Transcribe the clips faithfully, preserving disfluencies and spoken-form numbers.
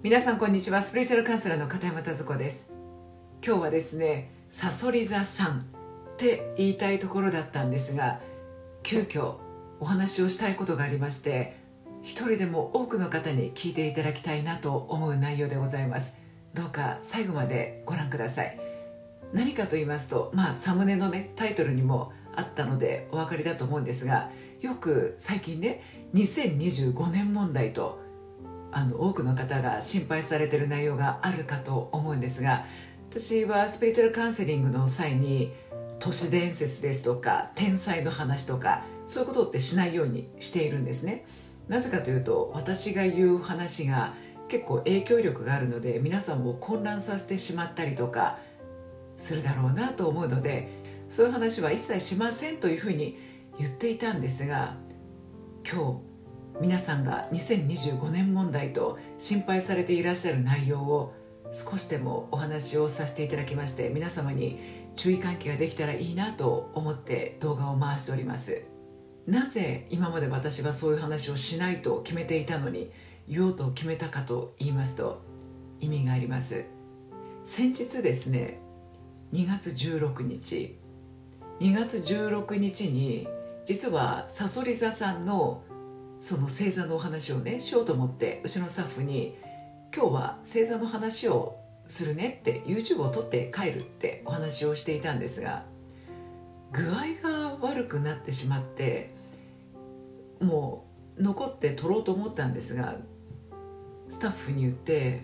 皆さんこんにちは。スピリチュアルカウンセラーの片山田子です。今日はですね、さそり座さんって言いたいところだったんですが、急遽お話をしたいことがありまして、一人でも多くの方に聞いていただきたいなと思う内容でございます。どうか最後までご覧ください。何かと言いますと、まあサムネのねタイトルにもあったのでお分かりだと思うんですが、よく最近ねにせんにじゅうごねん問題とあの多くの方が心配されている内容があるかと思うんですが、私はスピリチュアルカウンセリングの際に都市伝説ですとか天才の話とかそういうことってしないようにしているんですね。なぜかというと、私が言う話が結構影響力があるので、皆さんを混乱させてしまったりとかするだろうなと思うので、そういう話は一切しませんというふうに言っていたんですが、今日皆さんがにせんにじゅうごねん問題と心配されていらっしゃる内容を少しでもお話をさせていただきまして、皆様に注意喚起ができたらいいなと思って動画を回しております。なぜ今まで私はそういう話をしないと決めていたのに言おうと決めたかと言いますと、意味があります。先日ですね、にがつじゅうろくにちにがつじゅうろくにちに実はさそり座さんのその星座のお話をねしようと思って、うちのスタッフに今日は星座の話をするねって YouTube を撮って帰るってお話をしていたんですが、具合が悪くなってしまって、もう残って撮ろうと思ったんですが、スタッフに言って、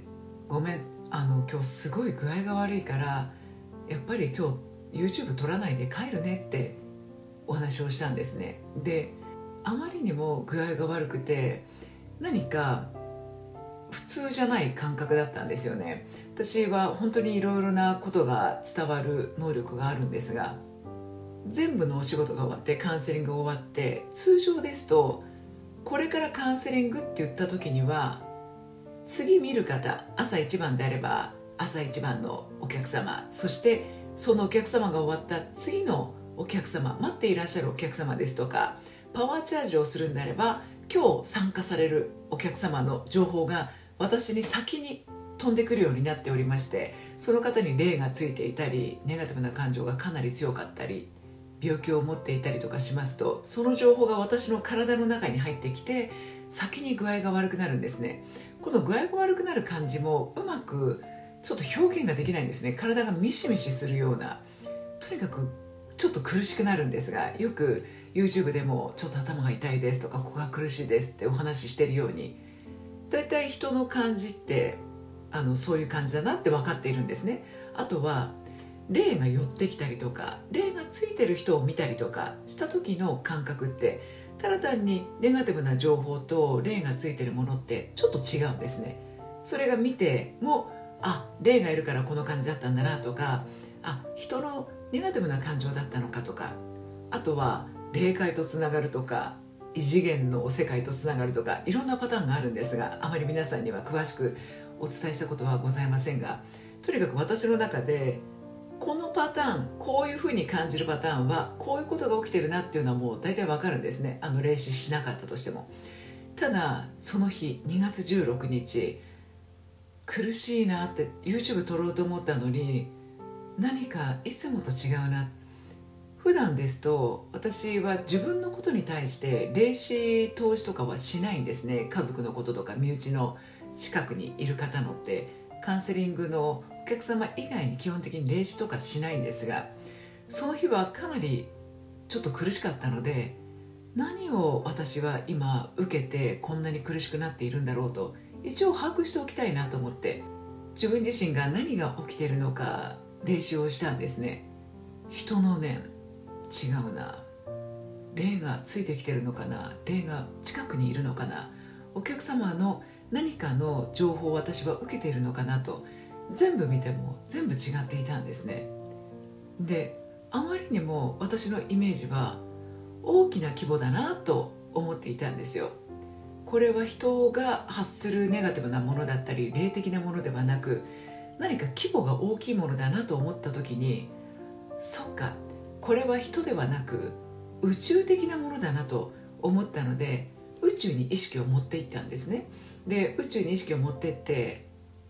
ごめん、あの今日すごい具合が悪いからやっぱり今日 YouTube 撮らないで帰るねってお話をしたんですね。で、あまりにも具合が悪くて何か普通じゃない感覚だったんですよね。私は本当にいろいろなことが伝わる能力があるんですが、全部のお仕事が終わってカウンセリングが終わって、通常ですとこれからカウンセリングって言った時には、次見る方、朝一番であれば朝一番のお客様、そしてそのお客様が終わった次のお客様、待っていらっしゃるお客様ですとか、パワーチャージをするんであれば今日参加されるお客様の情報が私に先に飛んでくるようになっておりまして、その方に霊がついていたり、ネガティブな感情がかなり強かったり、病気を持っていたりとかしますと、その情報が私の体の中に入ってきて先に具合が悪くなるんですね。この具合が悪くなる感じもうまくちょっと表現ができないんですね。体がミシミシするような、とにかくちょっと苦しくなるんですが、よく YouTube でもちょっと頭が痛いですとか、ここが苦しいですってお話ししてるように、だいたい人の感じってあのそういう感じだなって分かっているんですね。あとは霊が寄ってきたりとか、霊がついてる人を見たりとかした時の感覚って、ただ単にネガティブな情報と霊がついてるものってちょっと違うんですね。それが見ても、あ、霊がいるからこの感じだったんだなとか、あ、人のネガティブな感情だったのかとか、あとは霊界とつながるとか、異次元の世界とつながるとか、いろんなパターンがあるんですが、あまり皆さんには詳しくお伝えしたことはございませんが、とにかく私の中でこのパターン、こういうふうに感じるパターンはこういうことが起きてるなっていうのはもう大体わかるんですね。あの霊視しなかったとしても。ただその日にがつじゅうろくにち、苦しいなって YouTube 撮ろうと思ったのに、何かいつもと違うな。普段ですと私は自分のことに対して霊視投資とかはしないんですね。家族のこととか身内の近くにいる方のってカウンセリングのお客様以外に基本的に霊視とかしないんですが、その日はかなりちょっと苦しかったので、何を私は今受けてこんなに苦しくなっているんだろうと一応把握しておきたいなと思って、自分自身が何が起きているのか霊視をしたんですね。人の念、違うな、霊がついてきてるのかな、霊が近くにいるのかな、お客様の何かの情報を私は受けているのかなと、全部見ても全部違っていたんですね。で、あまりにも私のイメージは大きな規模だなと思っていたんですよ。これは人が発するネガティブなものだったり霊的なものではなく、何か規模が大きいものだなと思った時に、そっか、これは人ではなく宇宙的なものだなと思ったので、宇宙に意識を持っていったんですね。で、宇宙に意識を持っていって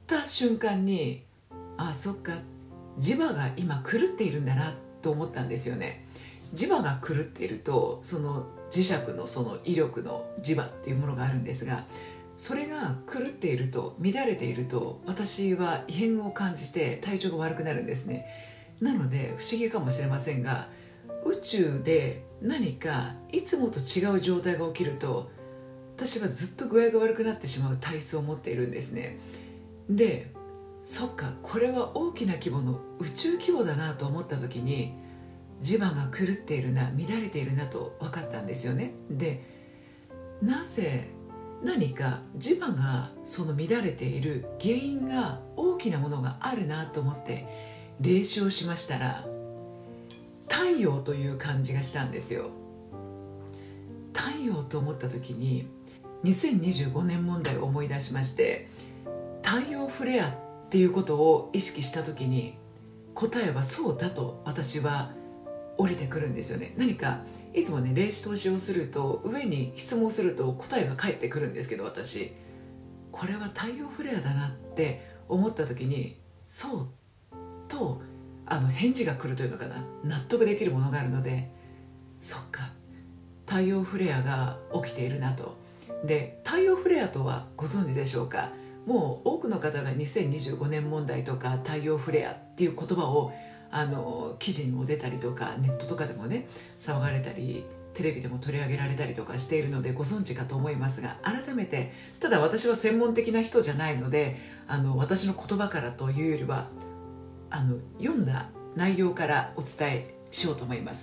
た瞬間に、ああそっか、磁場が今狂っているんだなと思ったんですよね。磁場が狂っていると、その磁石のその威力の磁場っていうものがあるんですが、それが狂っていると、乱れていると、私は異変を感じて体調が悪くなるんですね。なので不思議かもしれませんが、宇宙で何かいつもと違う状態が起きると、私はずっと具合が悪くなってしまう体質を持っているんですね。で、そっか、これは大きな規模の宇宙規模だなと思った時に、磁場が狂っているな、乱れているなと分かったんですよね。で、なぜ何か磁場がその乱れている原因が大きなものがあるなと思って霊視をしましたら、太陽という感じがしたんですよ。太陽と思った時ににせんにじゅうごねん問題を思い出しまして、太陽フレアっていうことを意識した時に、答えはそうだと私は降りてくるんですよね。何かいつもね、霊視投資をすると、上に質問すると答えが返ってくるんですけど、私これは太陽フレアだなって思った時に、そうとあの返事が来るというのかな、納得できるものがあるので、そっか、太陽フレアが起きているなと。で、太陽フレアとはご存知でしょうか。もう多くの方がにせんにじゅうごねん問題とか太陽フレアっていう言葉をあの記事にも出たりとか、ネットとかでもね騒がれたり、テレビでも取り上げられたりとかしているのでご存知かと思いますが、改めて、ただ私は専門的な人じゃないので、あの私の言葉からというよりは、あの読んだ内容からお伝えしようと思います。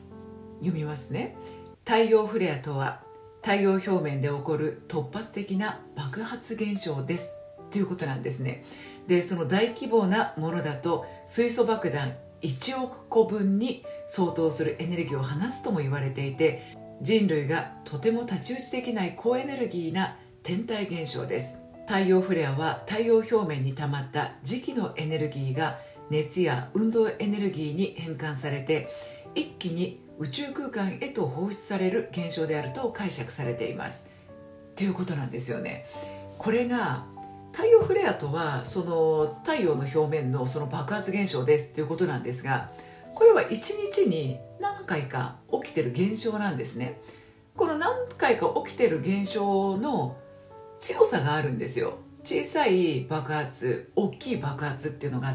読みますね。太陽フレアとは、太陽表面で起こる突発的な爆発現象ですということなんですね。で、その大規模なものだと水素爆弾いちおくこぶんに相当するエネルギーを放つとも言われていて、人類がとても太刀打ちできない高エネルギーな天体現象です。太陽フレアは太陽表面に溜まった磁気のエネルギーが熱や運動エネルギーに変換されて、一気に宇宙空間へと放出される現象であると解釈されていますということなんですよね。これが太陽フレアとは、その太陽の表面のその爆発現象ですということなんですが、これはいちにちに何回か起きてる現象なんですね。この何回か起きてる現象の強さがあるんですよ。小さい爆発、大きい爆発っていうのがあって、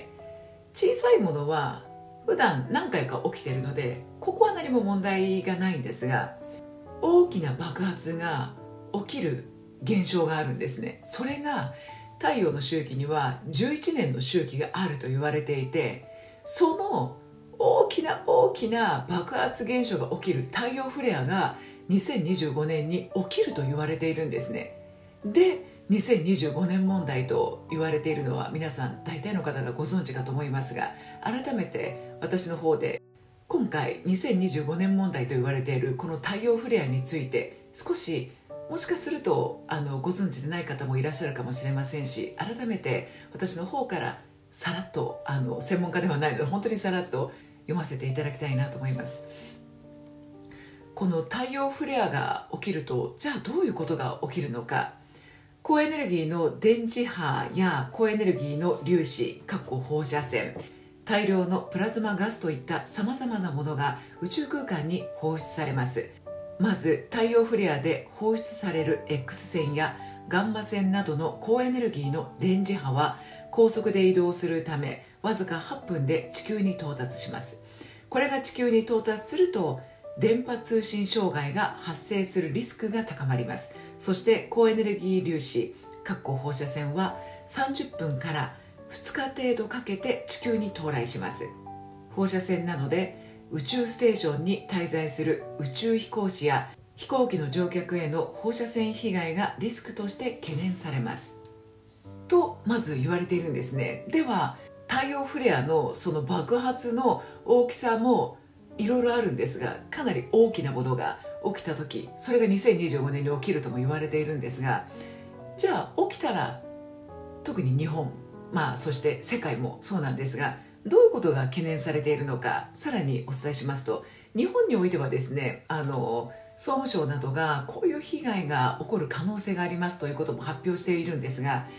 小さいものは普段何回か起きてるので、ここは何も問題がないんですが、大きな爆発が起きる現象があるんですね。それが太陽の周期にはじゅういちねんの周期があると言われていて、その大きな大きな爆発現象が起きる太陽フレアがにせんにじゅうごねんに起きると言われているんですね。で、にせんにじゅうごねん問題と言われているのは皆さん大体の方がご存知かと思いますが、改めて私の方で今回にせんにじゅうごねん問題と言われているこの太陽フレアについて、少しもしかするとあのご存知でない方もいらっしゃるかもしれませんし、改めて私の方からさらっと、あの専門家ではないので本当にさらっと読ませていただきたいなと思います。この太陽フレアが起きると、じゃあどういうことが起きるのか。高エネルギーの電磁波や高エネルギーの粒子放射線、大量のプラズマガスといったさまざまなものが宇宙空間に放出されます。まず太陽フレアで放出される X 線やガンマ線などの高エネルギーの電磁波は高速で移動するため、わずかはっぷんで地球に到達します。これが地球に到達すると、電波通信障害が発生するリスクが高まります。そして高エネルギー粒子放射線はさんじゅっぷんからふつか程度かけて地球に到来します。放射線なので宇宙ステーションに滞在する宇宙飛行士や飛行機の乗客への放射線被害がリスクとして懸念されますとまず言われているんですね。では太陽フレアのその爆発の大きさもいろいろあるんですが、かなり大きなものが起きた時、それがにせんにじゅうごねんに起きるとも言われているんですが、じゃあ起きたら、特に日本、まあそして世界もそうなんですが、どういうことが懸念されているのか、さらにお伝えしますと、日本においてはですね、あの総務省などがこういう被害が起こる可能性がありますということも発表しているんですが、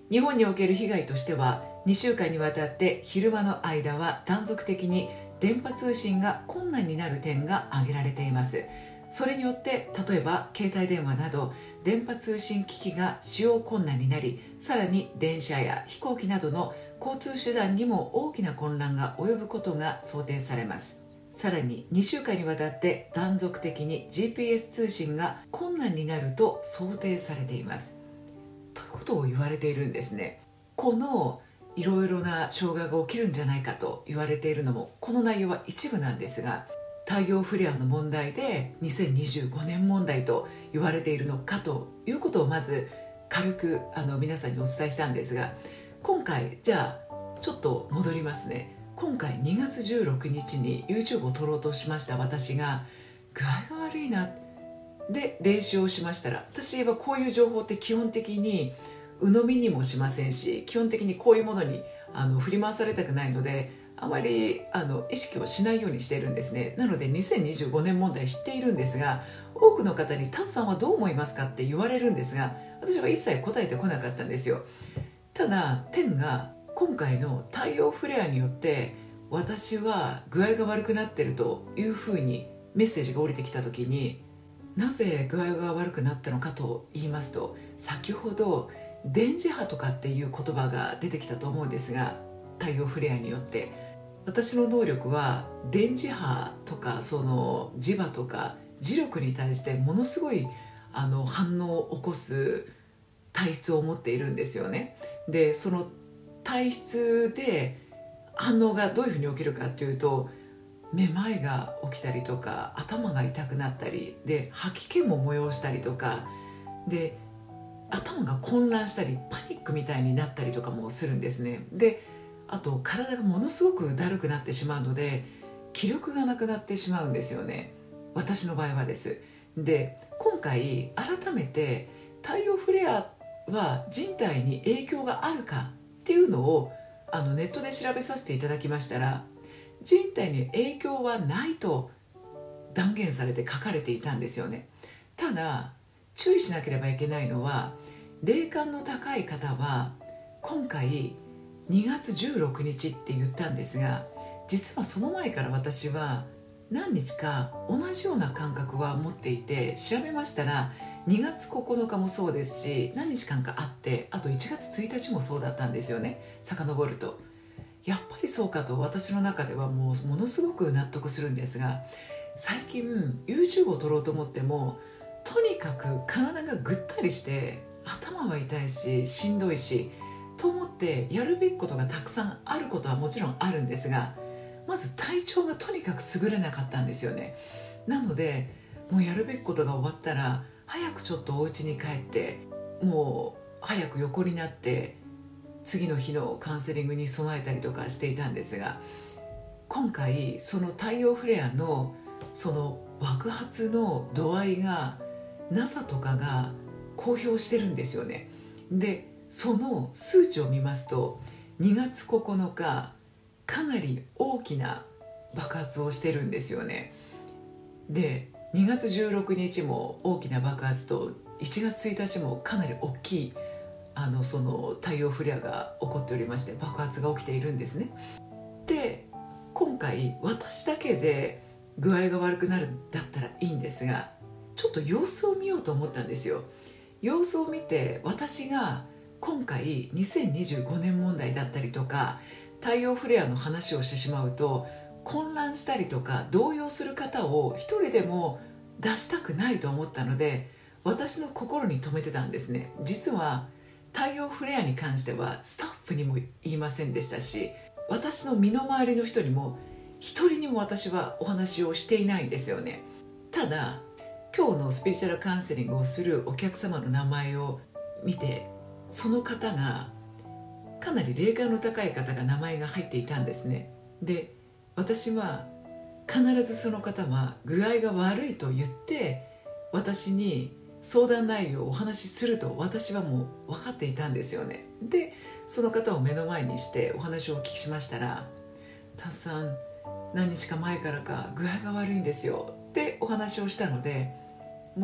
日本における被害としては、にしゅうかんにわたって昼間の間は断続的に電波通信が困難になる点が挙げられています。それによって例えば携帯電話など電波通信機器が使用困難になり、さらに電車や飛行機などの交通手段にも大きな混乱が及ぶことが想定されます。さらににしゅうかんにわたって断続的に ジーピーエス 通信が困難になると想定されています。ということを言われているんですね。このいろいろな障害が起きるんじゃないかと言われているのも、この内容は一部なんですが、太陽フレアの問題でにせんにじゅうごねん問題と言われているのかということをまず軽くあの皆さんにお伝えしたんですが、今回じゃあちょっと戻りますね。今回にがつじゅうろくにちに YouTube を撮ろうとしました私が、具合が悪いなで練習をしましたら、私はこういう情報って基本的に鵜呑みにもしませんし、基本的にこういうものにあの振り回されたくないので、あまりあの意識をしないようにしているんですね。なのでにせんにじゅうごねん問題知っているんですが、多くの方にタツさんはどう思いますかって言われるんですが、私は一切答えてこなかったんですよ。ただ点が、今回の太陽フレアによって私は具合が悪くなっているというふうにメッセージが降りてきた時に、なぜ具合が悪くなったのかと言いますと、先ほど電磁波とかっていう言葉が出てきたと思うんですが、太陽フレアによって私の能力は電磁波とかその磁場とか磁力に対してものすごいあの反応を起こす体質を持っているんですよね。でその体質で反応がどういうふうに起きるかというと、めまいが起きたりとか、頭が痛くなったりで、吐き気も催したりとかで、頭が混乱したりパニックみたいになったりとかもするんですね。であと体がものすごくだるくなってしまうので、気力がなくなってしまうんですよね、私の場合はです。で今回改めて太陽フレアは人体に影響があるかっていうのをあのネットで調べさせていただきましたら、人体に影響はないと断言されて書かれていたんですよね。ただ注意しなければいけないのは、霊感の高い方は今回にがつじゅうろくにちって言ったんですが、実はその前から私は何日か同じような感覚は持っていて、調べましたらにがつここのかもそうですし、何日間かあって、あといちがつついたちもそうだったんですよね。遡るとやっぱりそうかと私の中ではもうものすごく納得するんですが、最近 YouTube を撮ろうと思ってもとにかく体がぐったりして頭は痛いししんどいしと思ってやるべきことがたくさんあることはもちろんあるんですが、まず体調がとにかく優れなかったんですよね。なのでもうやるべきことが終わったら早くちょっとお家に帰ってもう早く横になって次の日のカウンセリングに備えたりとかしていたんですが、今回その太陽フレアのその爆発の度合いが ナサ とかが公表してるんですよね。でその数値を見ますとにがつここのかかなり大きな爆発をしてるんですよね。でにがつじゅうろくにちも大きな爆発といちがつついたちもかなり大きいあのその太陽フレアが起こっておりまして、爆発が起きているんですね。で今回私だけで具合が悪くなるんだったらいいんですが、ちょっと様子を見ようと思ったんですよ。様子を見て、私が今回にせんにじゅうごねん問題だったりとか太陽フレアの話をしてしまうと混乱したりとか動揺する方を一人でも出したくないと思ったので、私の心に留めてたんですね。実は太陽フレアに関してはスタッフにも言いませんでしたし、私の身の回りの人にも一人にも私はお話をしていないんですよね。ただ今日のスピリチュアルカウンセリングをするお客様の名前を見て、その方がかなり霊感の高い方が名前が入っていたんですね。で私は必ずその方は具合が悪いと言って私に相談内容をお話しすると私はもう分かっていたんですよね。でその方を目の前にしてお話をお聞きしましたら、タツさん何日か前からか具合が悪いんですよってお話をしたので、も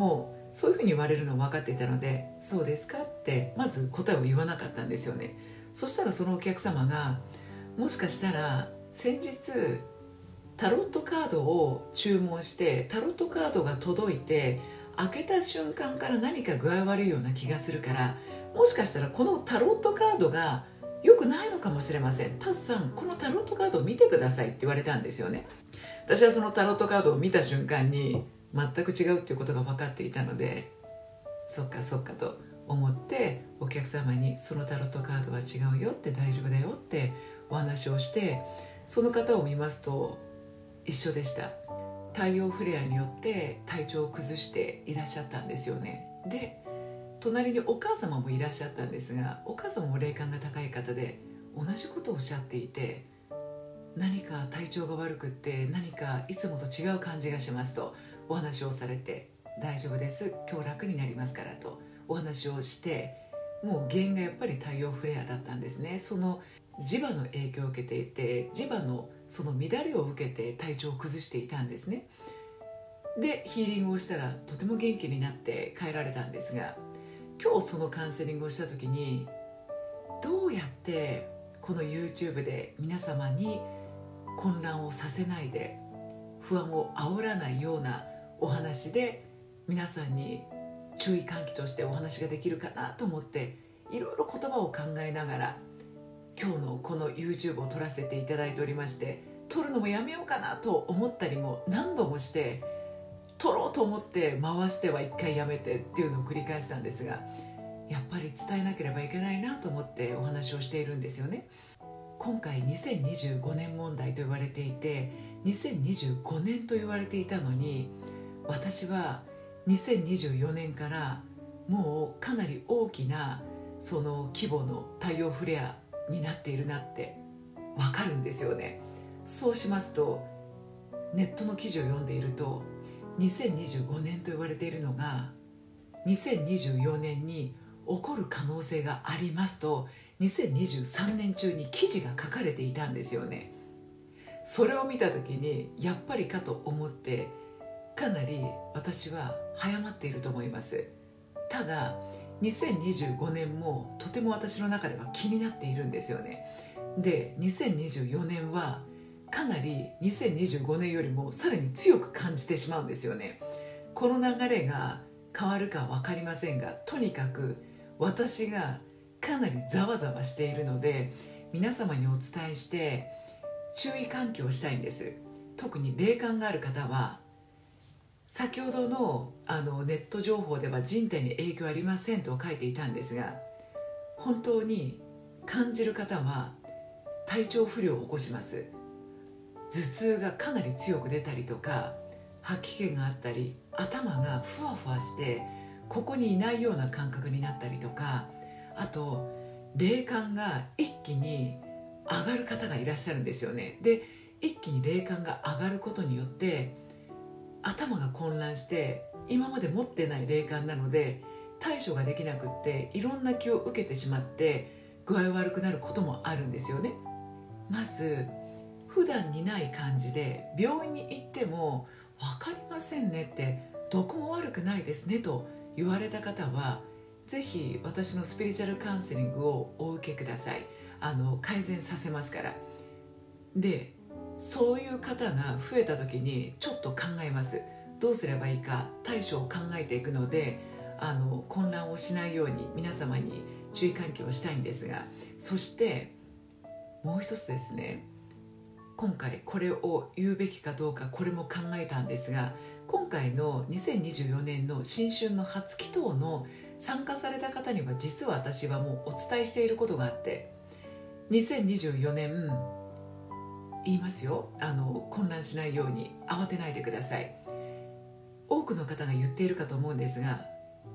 そういうふうに言われるのは分かっていたので、そうですかってまず答えを言わなかったんですよね。そしたらそのお客様が、もしかしたら先日タロットカードを注文してタロットカードが届いて開けた瞬間から何か具合悪いような気がするから、もしかしたらこのタロットカードが良くないのかもしれません。タツさん、このタロットカードを見てくださいって言われたんですよね。私はそのタロットカードを見た瞬間に全く違うっていうことが分かっていたので、そっかそっかと思ってお客様に、そのタロットカードは違うよって、大丈夫だよってお話をして、その方を見ますと一緒でした。太陽フレアによって体調を崩していらっしゃったんですよね。で、隣にお母様もいらっしゃったんですが、お母様も霊感が高い方で同じことをおっしゃっていて、何か体調が悪くって何かいつもと違う感じがしますとお話をされて、大丈夫です、今日楽になりますからとお話をして、もう原因がやっぱり太陽フレアだったんですね。その磁場の影響を受けていて、磁場のその乱れを受けて体調を崩していたんですね。でヒーリングをしたらとても元気になって帰られたんですが、今日そのカウンセリングをした時に、どうやってこの YouTube で皆様に混乱をさせないで不安を煽らないようなお話で皆さんに注意喚起としてお話ができるかなと思って、いろいろ言葉を考えながら今日のこの YouTube を撮らせていただいておりまして、撮るのもやめようかなと思ったりも何度もして、撮ろうと思って回しては一回やめてっていうのを繰り返したんですが、やっぱり伝えなければいけないなと思ってお話をしているんですよね。今回にせんにじゅうごねん問題と言われていて、にせんにじゅうごねんと言われていたのに、私はにせんにじゅうよねんからもうかなり大きなその規模の太陽フレアになっているなってわかるんですよね。そうしますと、ネットの記事を読んでいると、にせんにじゅうごねんと言われているのがにせんにじゅうよねんに起こる可能性がありますとにせんにじゅうさんねん中に記事が書かれていたんですよね。それを見た時にやっぱりかと思って、かなり私は早まっていると思います。ただにせんにじゅうごねんもとても私の中では気になっているんですよね。でにせんにじゅうよねんはかなりにせんにじゅうごねんよりもさらに強く感じてしまうんですよね。この流れが変わるか分かりませんが、とにかく私がかなりざわざわしているので、皆様にお伝えして注意喚起をしたいんです。特に霊感がある方は、先ほど の, あのネット情報では人体に影響ありませんと書いていたんですが、本当に感じる方は体調不良を起こします。頭痛がかなり強く出たりとか、吐き気があったり、頭がふわふわしてここにいないような感覚になったりとか、あと霊感が一気に上がる方がいらっしゃるんですよね。で一気に霊感が上がることによって頭が混乱して、今まで持ってない霊感なので対処ができなくって、いろんな気を受けてしまって具合悪くなることもあるんですよね。まず普段にない感じで病院に行っても分かりませんねって、どこも悪くないですねと言われた方は、ぜひ私のスピリチュアルカウンセリングをお受けください。あの改善させますから。でそういう方が増えた時にちょっと考えます。どうすればいいか対処を考えていくので、あの混乱をしないように皆様に注意喚起をしたいんですが、そしてもう一つですね、今回これを言うべきかどうかこれも考えたんですが、今回のにせんにじゅうよねんの新春の初祈祷の参加された方には、実は私はもうお伝えしていることがあって、にせんにじゅうよねん言いますよ、あの混乱しないように慌てないでください。多くの方が言っているかと思うんですが、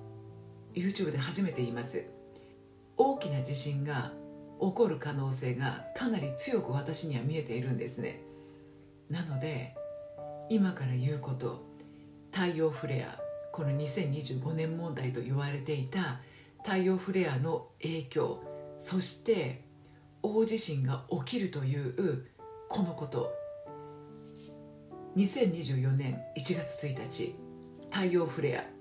YouTube で初めて言います。大きな地震が起こる可能性がかなり強く私には見えているんですね。なので今から言うこと、太陽フレア、このにせんにじゅうごねん問題と言われていた太陽フレアの影響、そして大地震が起きるというこのこと、にせんにじゅうよねんいちがつついたち太陽フレア、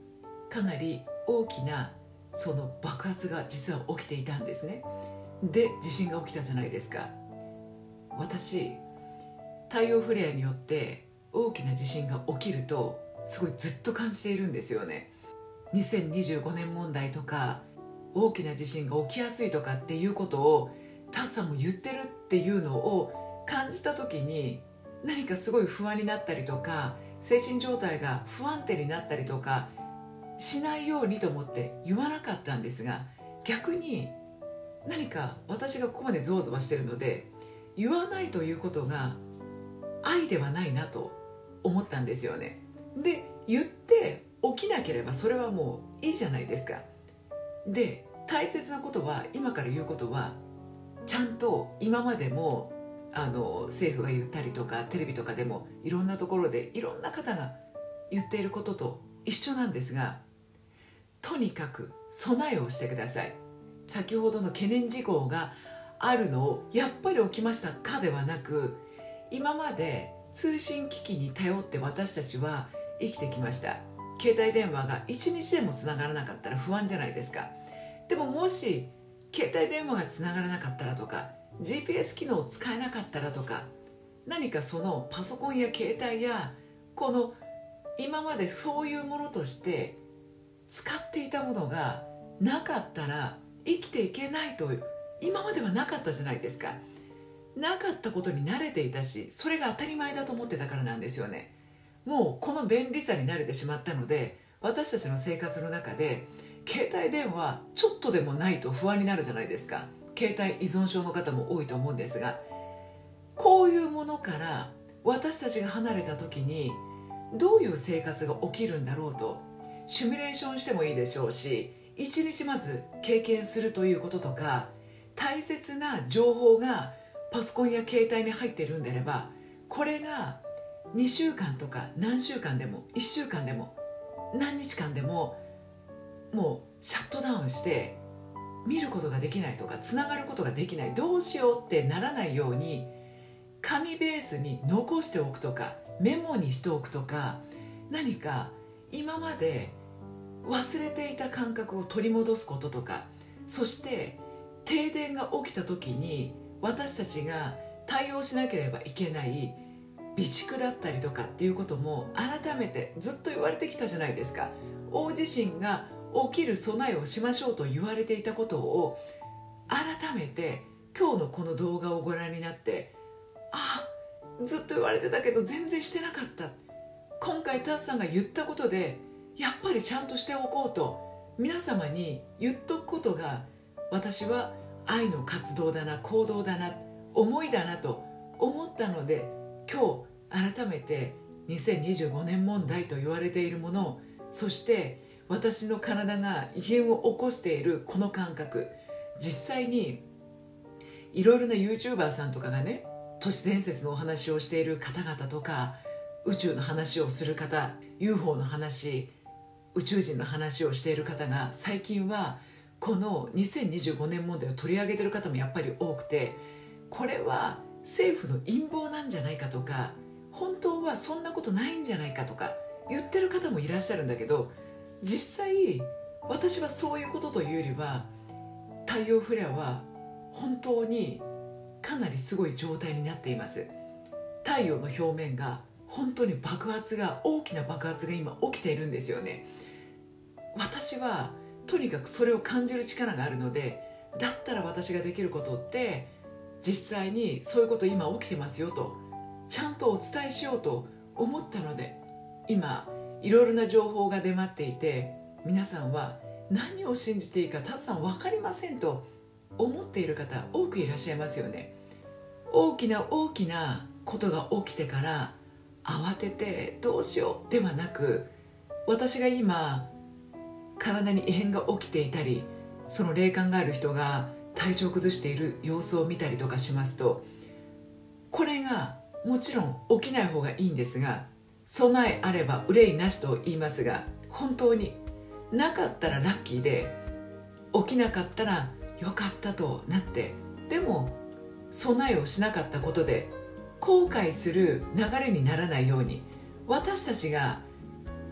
かなり大きなその爆発が実は起きていたんですね。で地震が起きたじゃないですか。私太陽フレアによって大きな地震が起きるとすごいずっと感じているんですよね。にせんにじゅうごねん問題とか大きな地震が起きやすいとかっていうことをタッさんも言ってるっていうのを感じた時に、何かすごい不安になったりとか精神状態が不安定になったりとかしないようにと思って言わなかったんですが、逆に何か私がここまでゾワゾワしてるので言わないということが愛ではないなと思ったんですよね。で言って起きなければそれはもういいじゃないですか。で大切なことは、今から言うことはちゃんと今までもあの政府が言ったりとかテレビとかでもいろんなところでいろんな方が言っていることと一緒なんですが、とにかく備えをしてください。先ほどの懸念事項があるのをやっぱり起きましたかではなく、今まで通信機器に頼って私たちは生きてきました。携帯電話が一日でもつながらなかったら不安じゃないですか。でももし携帯電話がつながらなかったらとか ジーピーエス 機能を使えなかったらとか、何かそのパソコンや携帯やこの今までそういうものとして使っていたものがなかったら生きていけないと今まではなかったじゃないですか。なかったことに慣れていたし、それが当たり前だと思ってたからなんですよね。もうこの便利さに慣れてしまったので、私たちの生活の中で携帯電話ちょっとでもないと不安になるじゃないですか。携帯依存症の方も多いと思うんですが、こういうものから私たちが離れた時にどういう生活が起きるんだろうとシミュレーションしてもいいでしょうし、一日まず経験するということとか、大切な情報がパソコンや携帯に入っているんであれば、これがにしゅうかんとか何週間でもいっしゅうかんでも何日間でももうシャットダウンして見ることができないとかつながることができない、どうしようってならないように紙ベースに残しておくとかメモにしておくとか、何か今まで忘れていた感覚を取り戻すこととか、そして停電が起きた時に私たちが対応しなければいけない備蓄だったりとかっていうことも改めてずっと言われてきたじゃないですか。大地震が起きる備えをしましょうと言われていたことを改めて今日のこの動画をご覧になって、あ、ずっと言われてたけど全然してなかった、今回タスさんが言ったことでやっぱりちゃんとしておこうと皆様に言っとくことが、私は愛の活動だな、行動だな、思いだなと思ったので、今日改めてにせんにじゅうごねん問題と言われているもの、そして私の体が異変を起こしているこの感覚、実際にいろいろな YouTuber さんとかがね、都市伝説のお話をしている方々とか、宇宙の話をする方、 ユーフォー の話、宇宙人の話をしている方が最近はこのにせんにじゅうごねん問題を取り上げている方もやっぱり多くて、これは政府の陰謀なんじゃないかとか、本当はそんなことないんじゃないかとか言ってる方もいらっしゃるんだけど、実際私はそういうことというよりは、太陽フレアは本当にかなりすごい状態になっています。太陽の表面が本当に爆発が大きな爆発が今起きているんですよね。私はとにかくそれを感じる力があるので、だったら私ができることって実際にそういうこと今起きてますよとちゃんとお伝えしようと思ったので、今いろいろな情報が出回っていて、皆さんは何を信じていいかタスさん分かりませんと思っている方多くいらっしゃいますよね。大きな大きなことが起きてから慌ててどうしようではなく、私が今体に異変が起きていたり、その霊感がある人が体調を崩している様子を見たりとかしますと、これがもちろん起きない方がいいんですが、備えあれば憂いなしと言いますが、本当になかったらラッキーで起きなかったらよかったとなって、でも備えをしなかったことで後悔する流れにならないように、私たちが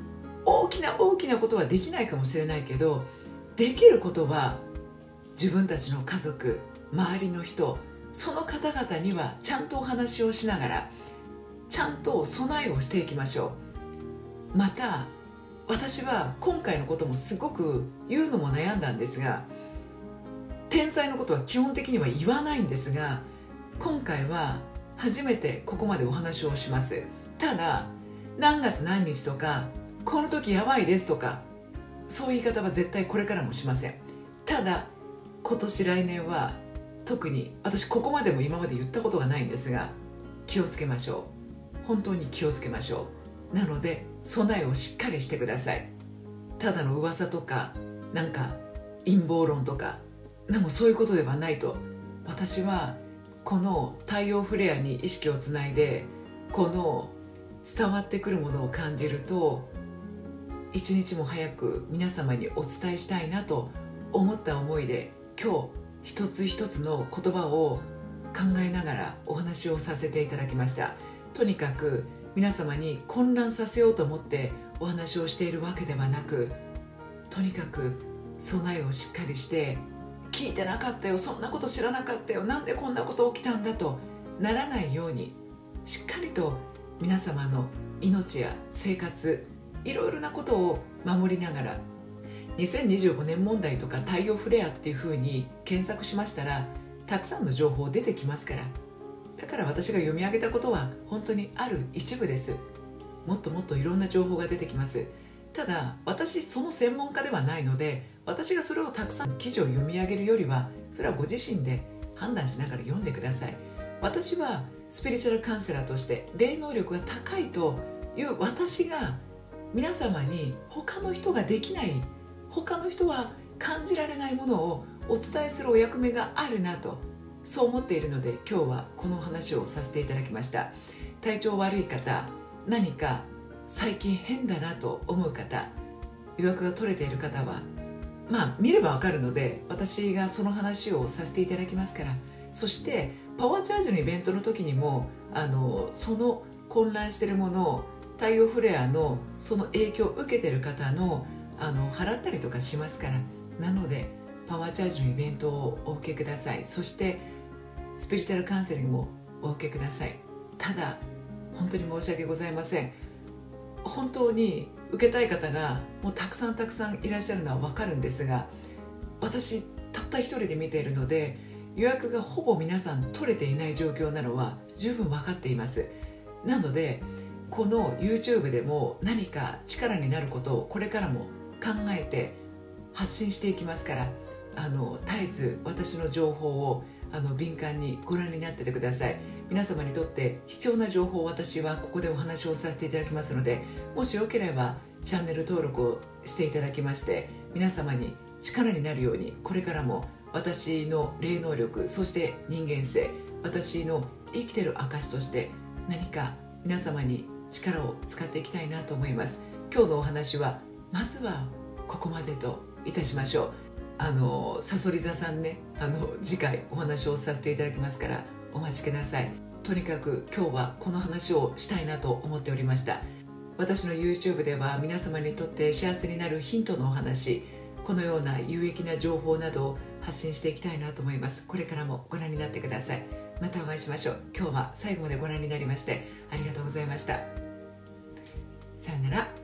大きな大きなことはできないかもしれないけど、できることは自分たちの家族、周りの人、その方々にはちゃんとお話をしながら、ちゃんと備えをしていきましょう。また私は今回のこともすごく言うのも悩んだんですが、天災のことは基本的には言わないんですが、今回は初めてここまでお話をします。ただ何月何日とかこの時やばいですとか、そういう言い方は絶対これからもしません。ただ今年来年は特に、私ここまでも今まで言ったことがないんですが、気をつけましょう。本当に気をつけましょう。なので備えをしっかりしてください。ただの噂とかなんか陰謀論とかでもそういうことではないと。私はこの太陽フレアに意識をつないで、この伝わってくるものを感じると、一日も早く皆様にお伝えしたいなと思った思いで、今日一つ一つの言葉を考えながらお話をさせていただきました。とにかく皆様に混乱させようと思ってお話をしているわけではなく、とにかく備えをしっかりして、聞いてなかったよ、そんなこと知らなかったよ、なんでこんなこと起きたんだとならないように、しっかりと皆様の命や生活、いろいろなことを守りながら、にせんにじゅうごねん問題とか太陽フレアっていうふうに検索しましたら、たくさんの情報出てきますから。だから私が読み上げたことは本当にある一部です。もっともっといろんな情報が出てきます。ただ私その専門家ではないので、私がそれをたくさん記事を読み上げるよりは、それはご自身で判断しながら読んでください。私はスピリチュアルカウンセラーとして霊能力が高いという私が皆様に他の人ができない、他の人は感じられないものをお伝えするお役目があるなと、そう思っているので今日はこのお話をさせていただきました。体調悪い方、何か最近変だなと思う方、予約が取れている方はまあ見ればわかるので、私がその話をさせていただきますから。そしてパワーチャージのイベントの時にもあのその混乱しているものを、太陽フレアのその影響を受けている方のあの払ったりとかしますから。なのでパワーチャージのイベントをお受けください。そしてスピリチュアルカウンセリングもお受けください。ただ本当に申し訳ございません。本当に受けたい方がもうたくさんたくさんいらっしゃるのは分かるんですが、私たった一人で見ているので、予約がほぼ皆さん取れていない状況なのは十分分かっています。なのでこの YouTube でも何か力になることをこれからも考えて発信していきますから、あの絶えず私の情報をあの敏感にご覧になっててください。皆様にとって必要な情報を私はここでお話をさせていただきますので、もしよければチャンネル登録をしていただきまして、皆様に力になるように、これからも私の霊能力、そして人間性、私の生きてる証として何か皆様に力を使っていきたいなと思います。今日のお話はまずはここまでといたしましょう。あのさそり座さんね、あの次回お話をさせていただきますからお待ちください。とにかく今日はこの話をしたいなと思っておりました。私の YouTube では皆様にとって幸せになるヒントのお話、このような有益な情報などを発信していきたいなと思います。これからもご覧になってください。またお会いしましょう。今日は最後までご覧になりましてありがとうございました。さよなら。